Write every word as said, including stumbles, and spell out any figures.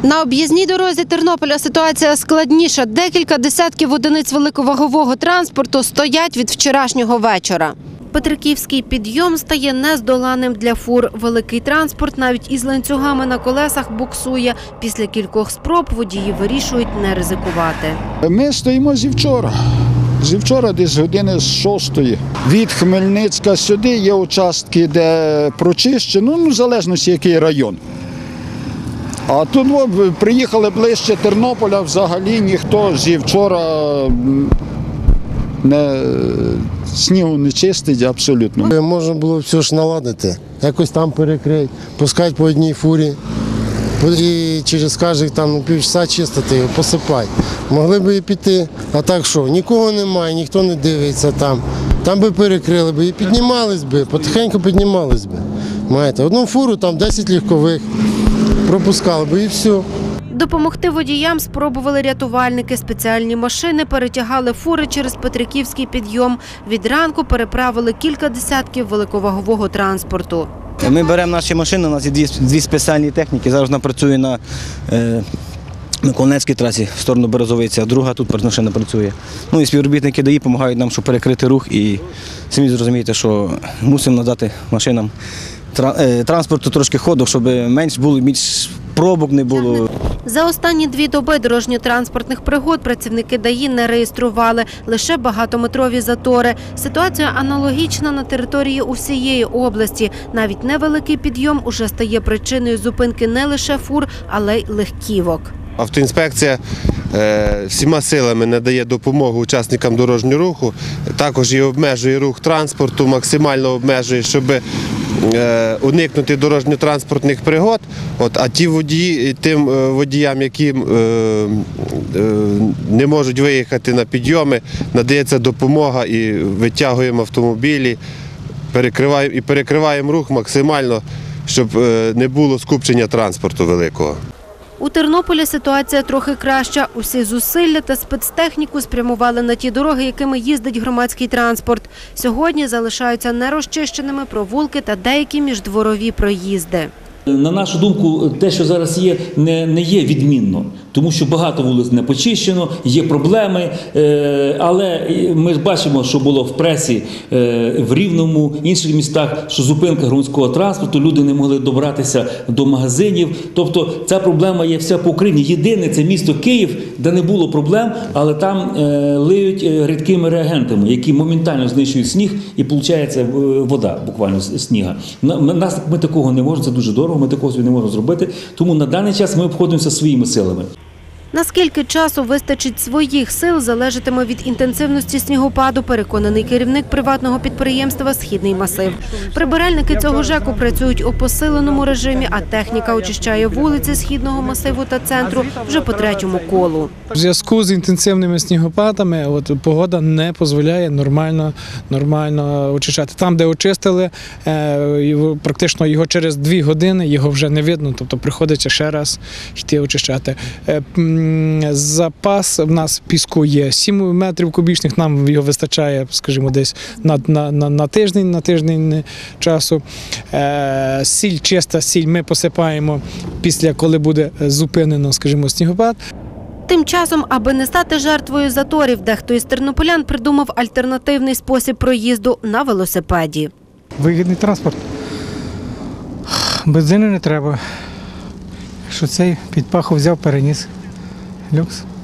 На об'їзній дорозі Тернополя ситуація складніша. Декілька десятків одиниць великовагового транспорту стоять від вчорашнього вечора. Петриківський підйом стає нездоланним для фур. Великий транспорт навіть із ланцюгами на колесах буксує. Після кількох спроб водії вирішують не ризикувати. Ми стоїмо зі вчора. Зі вчора десь години з шостої. Від Хмельницька сюди є участки, де прочищено, ну, в залежності який район. А тут о, приїхали ближче Тернополя, взагалі ніхто зі вчора не, снігу не чистить абсолютно. Можна було все ж наладити, якось там перекрити, пускати по одній фурі. І через кожних там півчаса чистити його, посипати. Могли б і піти, а так що, нікого немає, ніхто не дивиться там. Там би перекрили б і піднімались би, потихеньку піднімались би. Маєте, одну фуру, там десять легкових, пропускали би і все. Допомогти водіям спробували рятувальники. Спеціальні машини перетягали фури через Петриківський підйом. Від ранку переправили кілька десятків великовагового транспорту. Ми беремо наші машини, у нас є дві, дві спеціальні техніки. Зараз вона працює на е, Миколаївській трасі в сторону Березовиці, а друга тут машина працює. Ну і співробітники ДАІ допомагають нам, щоб перекрити рух. І самі зрозумієте, що мусимо надати машинам транспорту трошки ходу, щоб менш було, більш пробок не було. За останні дві доби дорожньо-транспортних пригод працівники ДАІ не реєстрували, лише багатометрові затори. Ситуація аналогічна на території усієї області. Навіть невеликий підйом уже стає причиною зупинки не лише фур, але й легківок. Автоінспекція е, всіма силами надає допомогу учасникам дорожнього руху, також і обмежує рух транспорту, максимально обмежує, щоб е, уникнути дорожньо-транспортних пригод. От, а ті водії, тим е, водіям, які е, е, не можуть виїхати на підйоми, надається допомога і витягуємо автомобілі, перекриваємо, і перекриваємо рух максимально, щоб е, не було скупчення транспорту великого. У Тернополі ситуація трохи краща. Усі зусилля та спецтехніку спрямували на ті дороги, якими їздить громадський транспорт. Сьогодні залишаються нерозчищеними провулки та деякі міждворові проїзди. На нашу думку, те, що зараз є, не, не є відмінно, тому що багато вулиць не почищено, є проблеми, але ми бачимо, що було в пресі в Рівному, інших містах, що зупинка громадського транспорту, люди не могли добратися до магазинів, тобто ця проблема є вся по Україні. Єдине – це місто Київ, де не було проблем, але там лиють рідкими реагентами, які моментально знищують сніг і виходить вода, буквально сніга. Нас, ми такого не можемо, це дуже дорого. Ми такого не можемо зробити, тому на даний час ми обходимося своїми силами. Наскільки часу вистачить своїх сил, залежатиме від інтенсивності снігопаду, переконаний керівник приватного підприємства «Східний масив». Прибиральники цього ЖЕКу працюють у посиленому режимі, а техніка очищає вулиці Східного масиву та центру вже по третьому колу. В зв'язку з інтенсивними снігопадами от, погода не дозволяє нормально, нормально очищати. Там, де очистили, е, практично його через дві години його вже не видно, тобто приходиться ще раз йти очищати. Е, Запас в нас піску є сім метрів кубічних, нам його вистачає, скажімо, десь на, на, на, на тиждень, на тиждень часу. Е, сіль, чиста сіль ми посипаємо після, коли буде зупинено, скажімо, снігопад. Тим часом, аби не стати жертвою заторів, дехто із тернополян придумав альтернативний спосіб проїзду на велосипеді. Вигідний транспорт. Бензину не треба. Що цей під паху взяв, переніс. Люкс.